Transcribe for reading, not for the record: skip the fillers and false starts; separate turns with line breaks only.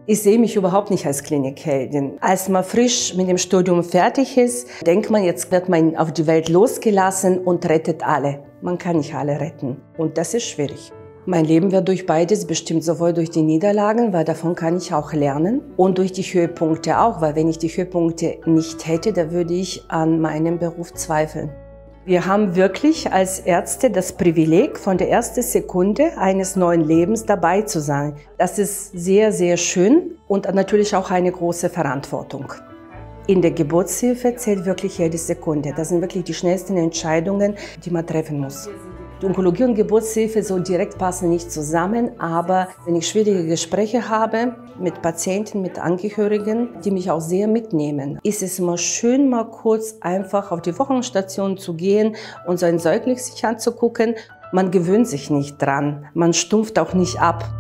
Ich sehe mich überhaupt nicht als Klinikheldin. Als man frisch mit dem Studium fertig ist, denkt man, jetzt wird man auf die Welt losgelassen und rettet alle. Man kann nicht alle retten und das ist schwierig. Mein Leben wird durch beides bestimmt, sowohl durch die Niederlagen, weil davon kann ich auch lernen, und durch die Höhepunkte auch, weil wenn ich die Höhepunkte nicht hätte, dann würde ich an meinem Beruf zweifeln. Wir haben wirklich als Ärzte das Privileg, von der ersten Sekunde eines neuen Lebens dabei zu sein. Das ist sehr, sehr schön und natürlich auch eine große Verantwortung. In der Geburtshilfe zählt wirklich jede Sekunde. Das sind wirklich die schnellsten Entscheidungen, die man treffen muss. Die Onkologie und Geburtshilfe so direkt passen nicht zusammen, aber wenn ich schwierige Gespräche habe mit Patienten, mit Angehörigen, die mich auch sehr mitnehmen, ist es immer schön, mal kurz einfach auf die Wochenstation zu gehen und so ein Säugling sich anzugucken. Man gewöhnt sich nicht dran, man stumpft auch nicht ab.